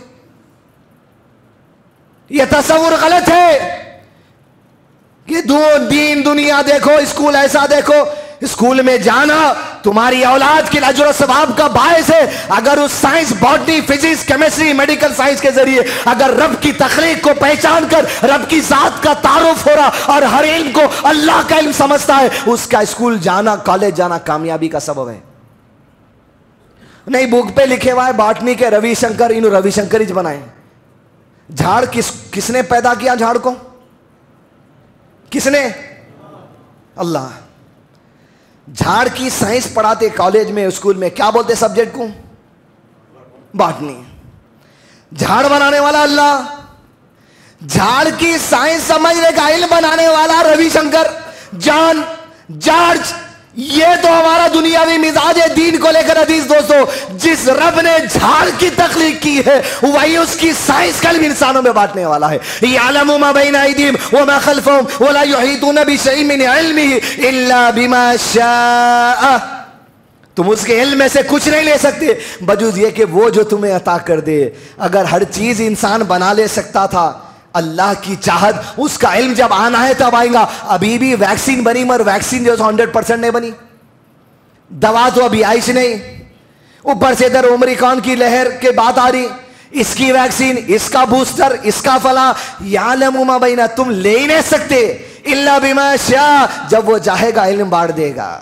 یہ تصور غلط ہے کہ دین دنیا دیکھو, اسکول ایسا دیکھو. اسکول میں جانا تمہاری اولاد کے اجر و ثواب کا باعث ہے. اگر اس science, botany, physics, chemistry, medical science کے ذریعے اگر رب کی تخلیق کو پہچان کر رب کی ذات کا تعارف ہو رہا اور ہر علم کو اللہ کا علم سمجھتا ہے, اس کا اسکول جانا, کالج جانا کامیابی کا سبب ہے. نہیں بک پہ لکھے ہوا ہے باٹنی کے روی شنکر, انہوں روی شنکر ہی بنائے. جھاڑ کس نے پیدا کیا؟ جھاڑ کو کس نے؟ اللہ. جھاڑ کی سائنس پڑھاتے کالج میں, اسکول میں, کیا بولتے سبجیکٹ کو؟ باٹنی. جھاڑ بنانے والا اللہ, جھاڑ کی سائنس سمجھنے کا علم بنانے والا روی شنکر, جان جارج. یہ تو ہمارا دنیاوی مزاج ہے دین کو لے کر. حدیث دوستو, جس رب نے جھاڑ کی تخلیق کی ہے وہی اس کی سائنس کا علم انسانوں میں بانٹنے والا ہے. یعلم ما بین ایدیہم وما خلفہم ولا یحیطون بشیء من علمہ الا بما شاء. تم اس کے علم میں سے کچھ نہیں لے سکتے بجز یہ کہ وہ جو تمہیں عطا کر دے. اگر ہر چیز انسان بنا لے سکتا تھا, اللہ کی چاہت, اس کا علم جب آنا ہے تب آئیں گا. ابھی بھی ویکسین بنی مگر ویکسین جو 100% نہیں بنی. دوا تو ابھی آئی سے نہیں, اوپر سے ادھر اومریکان کی لہر کے بات آ رہی, اس کی ویکسین, اس کا بوسٹر, اس کا فلاں. یعلم ما بین, تم لے ہی نہیں سکتے الا بما شاء, جب وہ چاہے گا علم بانٹ دے گا.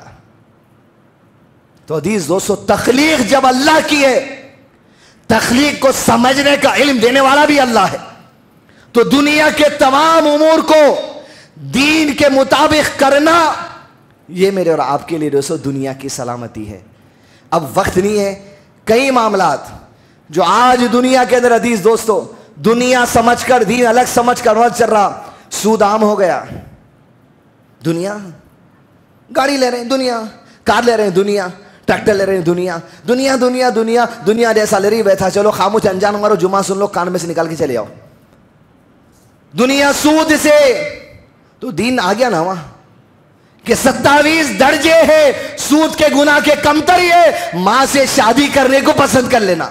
تو حدیث دوستو, تخلیق جب اللہ کی ہے, تخلیق کو سمجھنے کا علم دینے والا بھی اللہ ہے. تو دنیا کے تمام امور کو دین کے مطابق کرنا, یہ میرے اور آپ کے لیے دوستو دنیا کی سلامتی ہے. اب وقت نہیں ہے. کئی معاملات جو آج دنیا کے اندر حدیث دوستو دنیا سمجھ کر, دین الگ سمجھ کر وقت چل رہا. سود عام ہو گیا. دنیا گاڑی لے رہے ہیں, دنیا کار لے رہے ہیں, دنیا ٹریکٹر لے رہے ہیں, دنیا دنیا دنیا دنیا دنیا جیسا لے رہی ویسا. چلو خاموش انجان مارو, جمعہ سن لو, کان میں سے نکال کے چلے آؤ. دنیا سود سے, تو دین آ گیا نا وہاں کہ 27 درجے ہے سود کے گناہ کے. کمتر یہ ماں سے شادی کرنے کو پسند کر لینا.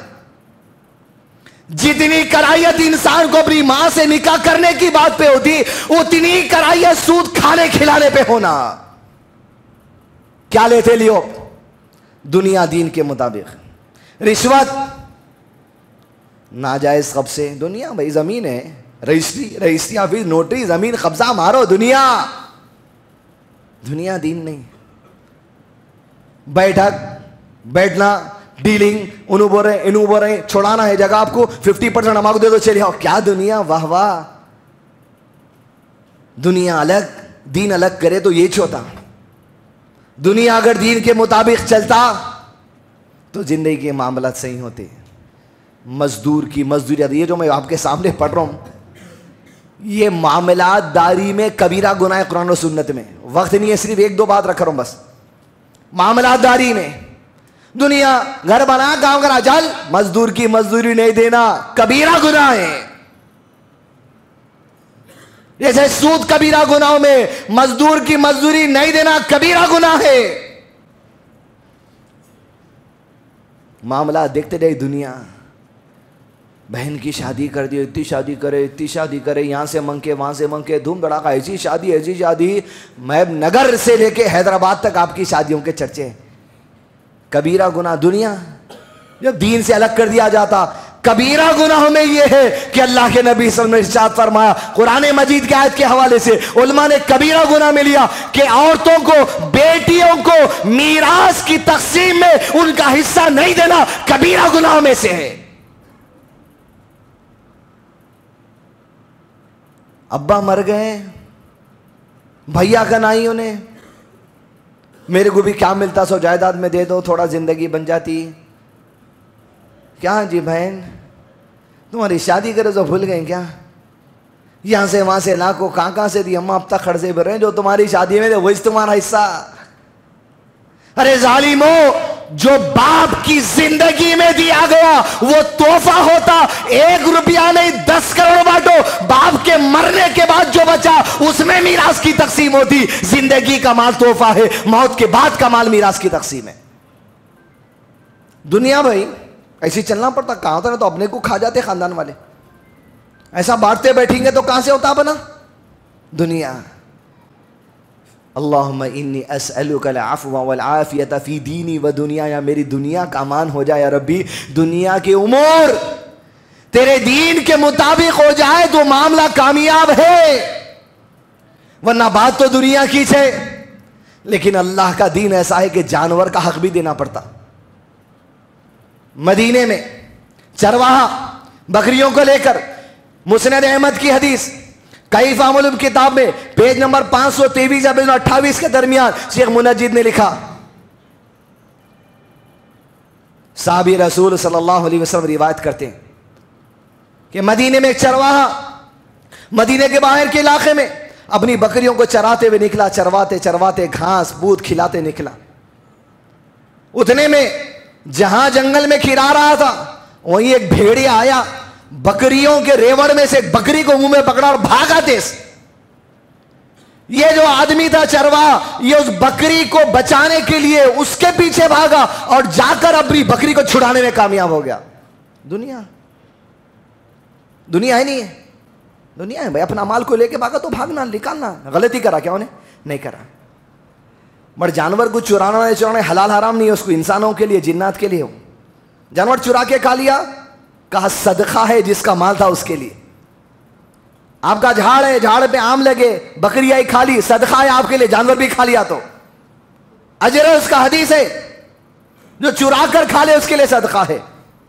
جتنی کرائیت انسان کو اپنی ماں سے نکاح کرنے کی بات پہ ہوتی, اتنی کرائیت سود کھانے کھلانے پہ ہونا. کیا لیتے لیو؟ دنیا دین کے مطابق. رشوت, ناجائز قبضے, دنیا بھائی زمین ہے, رجسٹری آفس, نوٹری, زمین قبضہ مارو. دنیا دنیا دین نہیں. بیٹھک, بیٹھنا, ڈیلنگ, انہوں بول رہے ہیں, انہوں بول رہے ہیں, چھوڑانا ہے جگہ آپ کو, 50% ہم کو دے دو, چلے آؤ. کیا دنیا, واہ واہ. دنیا الگ, دین الگ کرے تو یہ چھوتا. دنیا اگر دین کے مطابق چلتا تو زندگی کے معاملات صحیح ہوتے. مزدور کی مزدوری, یہ جو میں آپ کے سامنے پڑھ رہا ہوں, یہ معاملات داری میں کبیرہ گناہ قرآن و سنت میں. وقت نہیں ہے, صرف 1-2 بات رکھ رہا ہوں بس. معاملات داری میں دنیا گھر بنا, کام کرا, چل, مزدور کی مزدوری نہیں دینا کبیرہ گناہ ہے. جیسے سود کبیرہ گناہوں میں, مزدور کی مزدوری نہیں دینا کبیرہ گناہ ہے. معاملات دیکھتے رہے. دنیا بہن کی شادی کر دی, اتنی شادی کرے, اتنی شادی کرے, یہاں سے منگے, وہاں سے منگے, دھوم دھڑاکا, ایسی شادی, ایسی شادی. محب نگر سے لے کے حیدرآباد تک آپ کی شادیوں کے چرچے. کبیرہ گناہ. دنیا جب دین سے الگ کر دیا جاتا, کبیرہ گناہوں میں یہ ہے کہ اللہ کے نبی صلی اللہ علیہ وسلم نے ارشاد فرمایا قرآن مجید کی آیت کے حوالے سے، علماء نے کبیرہ گناہ میں لیا کہ عورتوں کو، بیٹیوں کو میراث کی تقسیم میں ان کا حصہ نہیں دینا کبیرہ گناہوں میں سے ہے۔ ابا مر گئے، بھیا کا نائی انہیں، میرے کو بھی کیا ملتا سو جائیداد میں دے دو، تھوڑا زندگی بن جاتی۔ کیا جی بہن تمہاری شادی کرے تو بھول گئے کیا؟ یہاں سے وہاں سے لاکھوں کہاں سے دی ہم اب تک قرضے بھر رہے ہیں، جو تمہاری شادی میں تھے وہی تمہارا حصہ۔ ارے ظالمو، جو باپ کی زندگی میں دیا گیا وہ تحفہ ہوتا، 1 روپیہ نہیں 10 کروڑ بانٹو، باپ کے مرنے کے بعد جو بچا اس میں میراث کی تقسیم ہوتی۔ زندگی کا مال تحفہ ہے، موت کے بعد کا مال میراث کی تقسیم ہے۔ دنیا بھائی ایسی چلنا پڑتا، کہاں ہوتا نا تو اپنے کو کھا جاتے خاندان والے، ایسا بانٹتے بیٹھیں گے تو کہاں سے ہوتا بنا دنیا۔ اللہم انی اسألک العفو والعافیت فی دینی و دنیا، یا میری دنیا کا امان ہو جائے یا ربی، دنیا کے امور تیرے دین کے مطابق ہو جائے تو معاملہ کامیاب ہے، ورنہ بات تو دنیا کی ہے۔ لیکن اللہ کا دین ایسا ہے کہ جانور کا حق بھی دینا پڑتا۔ مدینے میں چرواہا بکریوں کو لے کر، مسند احمد کی حدیث کیف عمل کتاب میں پیج نمبر 523 یا 528 کے درمیان شیخ منجد نے لکھا، صحابی رسول صلی اللہ علیہ وسلم روایت کرتے ہیں کہ مدینے میں ایک چرواہا مدینے کے باہر کے علاقے میں اپنی بکریوں کو چراتے ہوئے نکلا، چرواتے چرواتے گھاس بوت کھلاتے نکلا۔ اتنے میں جہاں جنگل میں کھلا رہا تھا وہیں ایک بھیڑیا آیا، بکریوں کے ریوڑ میں سے ایک بکری کو منہ میں پکڑا اور بھاگا تیز۔ یہ جو آدمی تھا چرواہا، یہ اس بکری کو بچانے کے لیے اس کے پیچھے بھاگا اور جا کر اپنی بکری کو چھڑانے میں کامیاب ہو گیا۔ دنیا ہے نہیں ہے، دنیا ہے بھائی، اپنا مال کو لے کے بھاگا تو بھاگنا، نکالنا۔ غلطی کرا کیا انہیں؟ نہیں کرا۔ بٹ جانور کو چرانا حلال حرام نہیں ہے، اس کو انسانوں کے لیے، جنات کے لیے ہو۔ جانور چرا کے کھا لیا، کہا صدقہ ہے جس کا مال تھا اس کے لیے۔ آپ کا جھاڑ ہے، جھاڑ پہ آم لگے، بکری آئی کھا لی، صدقہ ہے آپ کے لیے، جانور بھی کھا لیا تو اجر ہے، اس کا حدیث ہے۔ جو چرا کر کھا لے اس کے لیے صدقہ ہے۔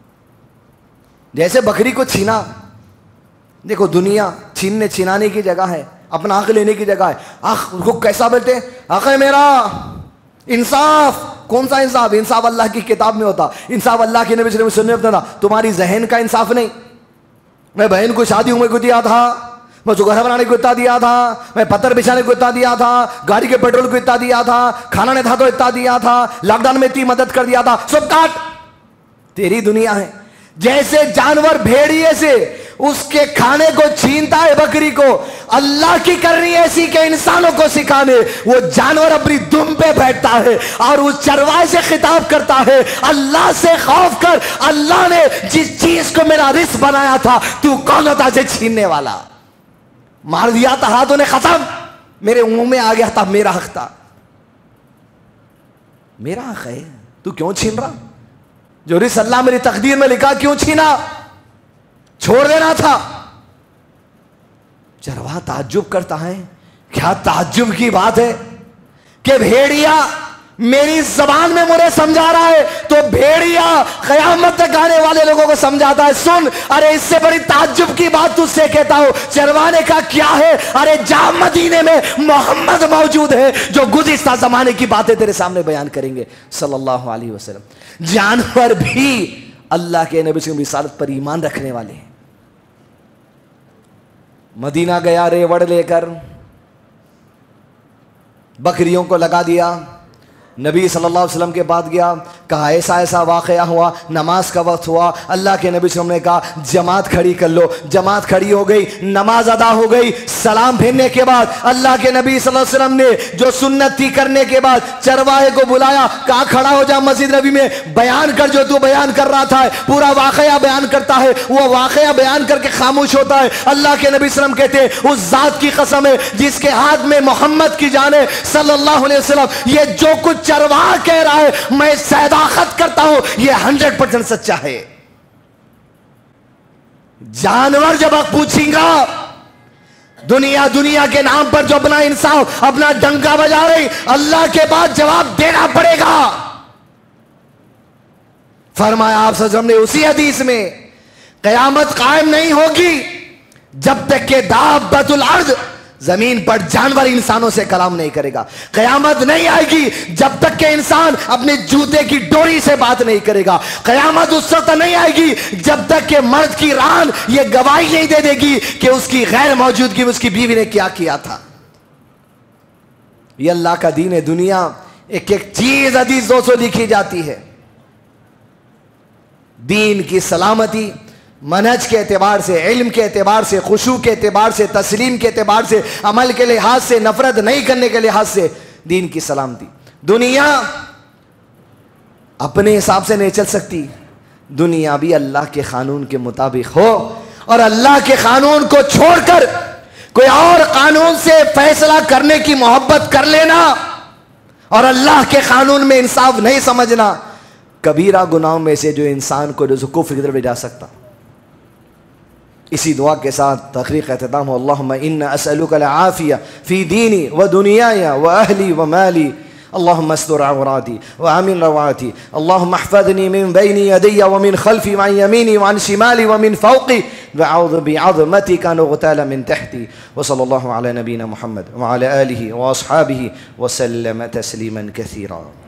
جیسے بکری کو چھینا، دیکھو دنیا چھیننے چھینانے کی جگہ ہے، اپنا حق لینے کی جگہ ہے۔ حق کو کیسا بولتے ہیں؟ حق ہے میرا، انصاف۔ کون سا انصاف؟ انصاف اللہ کی کتاب میں ہوتا، انصاف اللہ کے نبی صلی اللہ علیہ وسلم نے بتایا۔ تمہاری ذہن کا انصاف نہیں۔ میں بہن کو شادی میں کو دیا تھا، میں اس کو گھر بنانے کو اتنا دیا تھا، میں پتھر بچھانے کو اتنا دیا تھا، گاڑی کے پیٹرول کو اتنا دیا تھا، کھانا نہیں تھا تو اتنا دیا تھا، لاک ڈاؤن میں اتنی مدد کر دیا تھا، سب کاٹ۔ تیری دنیا ہے۔ جیسے جانور بھیڑیے سے اس کے کھانے کو چھینتا ہے بکری کو، اللہ کی کرنی ایسی کہ انسانوں کو سکھانے، وہ جانور اپنی دم پہ بیٹھتا ہے اور اس چرواہے سے خطاب کرتا ہے، اللہ سے خوف کر، اللہ نے جس چیز کو میرا رزق بنایا تھا تو کون ہوتا اسے چھیننے والا؟ مار دیا تھا، ہاتھوں نے ختم، میرے منہ میں آ گیا تھا، میرا حق تھا، میرا حق ہے، تو کیوں چھین رہا؟ جو رزق اللہ میری تقدیر میں لکھا کیوں چھینا؟ چھوڑ دینا تھا۔ چرواہا تعجب کرتا ہے، کیا تعجب کی بات ہے کہ بھیڑیا میری زبان میں مجھے سمجھا رہا ہے تو بھیڑیا قیامت تک آنے والے لوگوں کو سمجھاتا ہے۔ سن، ارے اس سے بڑی تعجب کی بات تجھ سے کہتا ہوں۔ چرواہے نے کہا کیا ہے؟ ارے جا مدینے میں محمد موجود ہے جو گزشتہ زمانے کی باتیں تیرے سامنے بیان کریں گے صلی اللہ علیہ وسلم۔ جانور بھی اللہ کے نبی سے رسالت پر ایمان رکھنے والے ہیں۔ مدینہ گیا ریوڑ لے کر، بکریوں کو لگا دیا، نبی صلی اللہ علیہ وسلم کے بعد گیا، کہا ایسا ایسا واقعہ ہوا، نماز کا وقت ہوا، اللہ کے نبی صلی اللہ علیہ وسلم نے کہا جماعت کھڑی کر لو، جماعت کھڑی ہو گئی، نماز ادا ہو گئی، سلام پھیرنے کے بعد اللہ کے نبی صلی اللہ علیہ وسلم نے جو سنت تھی کرنے کے بعد چرواہے کو بلایا، کہا کھڑا ہو جا مسجد نبی میں، بیان کر جو تو بیان کر رہا تھا، پورا واقعہ بیان کرتا ہے، وہ واقعہ بیان کر کے خاموش ہوتا ہے۔ اللہ کے نبی صلی اللہ علیہ وسلم کہتے ہیں اس ذات کی قسم ہے جس کے ہاتھ میں محمد کی جان ہے صلی اللہ علیہ وسلم، یہ جو کچھ چرواہا کہہ رہا ہے میں صداقت کرتا ہوں یہ 100% سچا ہے۔ جانور جب حق پوچھیں گا دنیا کے نام پر جو اپنا انسان اپنا ڈنکا بجا رہے اللہ کے بعد جواب دینا پڑے گا. فرمایا آپ صلی اللہ علیہ وسلم نے اسی حدیث میں قیامت قائم نہیں ہوگی جب تک کہ دابۃ الارض زمین پر جانور انسانوں سے کلام نہیں کرے گا. قیامت نہیں آئے گی جب تک کہ انسان اپنے جوتے کی ڈوری سے بات نہیں کرے گا. قیامت اس وقت نہیں آئے گی جب تک کہ مرد کی ران یہ گواہی نہیں دے دے گی کہ اس کی غیر موجودگی میں اس کی بیوی نے کیا تھا. یہ اللہ کا دین ہے. دنیا ایک ایک چیز حدیث 200 لکھی جاتی ہے. دین کی سلامتی منہج کے اعتبار سے، علم کے اعتبار سے، خشوع کے اعتبار سے، تسلیم کے اعتبار سے، عمل کے لحاظ سے، نفرت نہیں کرنے کے لحاظ سے دین کی سلامتی. دنیا اپنے حساب سے نہیں چل سکتی. دنیا بھی اللہ کے قانون کے مطابق ہو، اور اللہ کے قانون کو چھوڑ کر کوئی اور قانون سے فیصلہ کرنے کی محبت کر لینا اور اللہ کے قانون میں انصاف نہیں سمجھنا کبیرہ گناہوں میں سے جو انسان کو کفر کی طرف لے جا سکتا. اسی دعا کے ساتھ تقریر کا اختتام ہو. اللہم انا اسألک العافیہ فی دینی و دنیای و اہلی و مالی. اللہم استر عوراتی وامن رواتی. اللہم احفظنی من بین یدی ومن خلفی وعن یمینی وعن شمالی ومن فوقی وأعوذ بعظمتک ان اغتال من تحتی. وصلی اللہ علی نبینا محمد وعلی آلہ واصحابہ وسلم تسلیما کثیرا.